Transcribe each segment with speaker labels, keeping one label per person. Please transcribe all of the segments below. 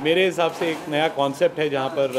Speaker 1: मेरे हिसाब से एक नया कॉन्सेप्ट है जहाँ पर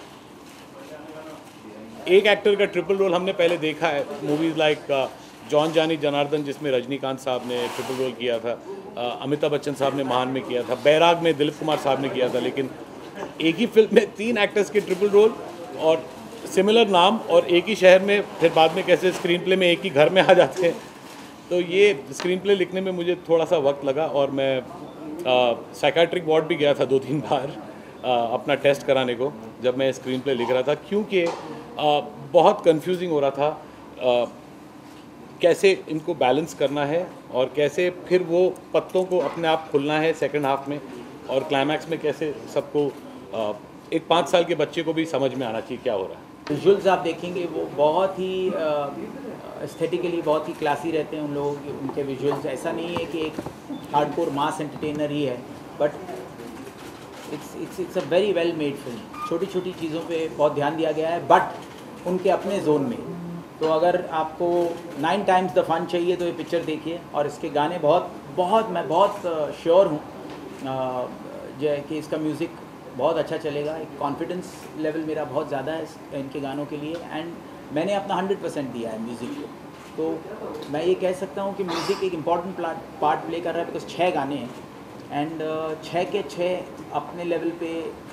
Speaker 1: एक एक्टर का ट्रिपल रोल हमने पहले देखा है मूवीज़ लाइक जॉन जानी जनार्दन, जिसमें रजनीकांत साहब ने ट्रिपल रोल किया था, अमिताभ बच्चन साहब ने महान में किया था, बैराग में दिलीप कुमार साहब ने किया था। लेकिन एक ही फिल्म में 3 एक्टर्स के ट्रिपल रोल और सिमिलर नाम और एक ही शहर में, फिर बाद में कैसे स्क्रीन प्ले में एक ही घर में आ जाते हैं। तो ये स्क्रीन प्ले लिखने में मुझे थोड़ा सा वक्त लगा और मैं साइकाट्रिक वार्ड भी गया था 2-3 बार अपना टेस्ट कराने को जब मैं स्क्रीन प्ले लिख रहा था, क्योंकि बहुत कंफ्यूजिंग हो रहा था कैसे इनको बैलेंस करना है और कैसे फिर वो पत्तों को अपने आप खुलना है सेकंड हाफ में, और क्लाइमैक्स में कैसे सबको एक 5 साल के बच्चे को भी समझ में आना चाहिए क्या हो रहा है।
Speaker 2: विजुअल्स आप देखेंगे वो बहुत ही एस्थेटिकली बहुत ही क्लासी रहते हैं उन लोगों के, उनके विजुअल्स। ऐसा नहीं है कि एक हार्डकोर मास एंटरटेनर ही है, but it's a very well made film. छोटी छोटी चीज़ों पे बहुत ध्यान दिया गया है, बट उनके अपने जोन में। तो अगर आपको 9 टाइम्स द फन चाहिए तो ये पिक्चर देखिए। और इसके गाने मैं बहुत श्योर हूँ जो है कि इसका म्यूज़िक बहुत अच्छा चलेगा। एक कॉन्फिडेंस लेवल मेरा बहुत ज़्यादा है इनके गानों के लिए, एंड मैंने अपना 100% दिया है म्यूज़िक को। तो मैं ये कह सकता हूँ कि म्यूज़िक एक इम्पॉर्टेंट पार्ट प्ले कर रहा है, बिकॉज 6 गाने हैं एंड 6 के 6 अपने लेवल पे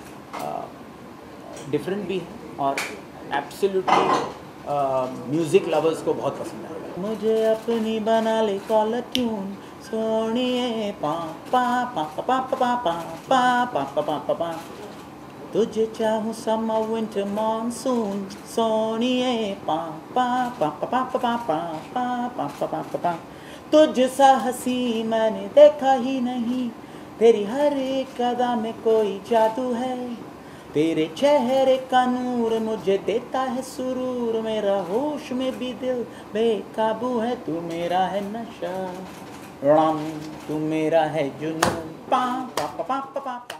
Speaker 2: डिफरेंट भी है और एब्सोल्युटली म्यूज़िक लवर्स को बहुत पसंद आएगा। मुझे अपनी बना ले कॉलर ट्यून सोनिए पा पा पा पा पा पा पा पा पा पा पा पा पा। तुझे चाहूँ समर विंटर मानसून सोनिए पा पा पा पा पा पा पा पा पा पा पा पा पा। तुझ सा हंसी मैंने देखा ही नहीं, तेरी हर एक अदा में कोई जादू है। तेरे चेहरे का नूर मुझे देता है सुरूर, मेरा होश में भी दिल बेकाबू है। तू मेरा है नशा, तू मेरा है जुनून, पा पा पा पा पा पा।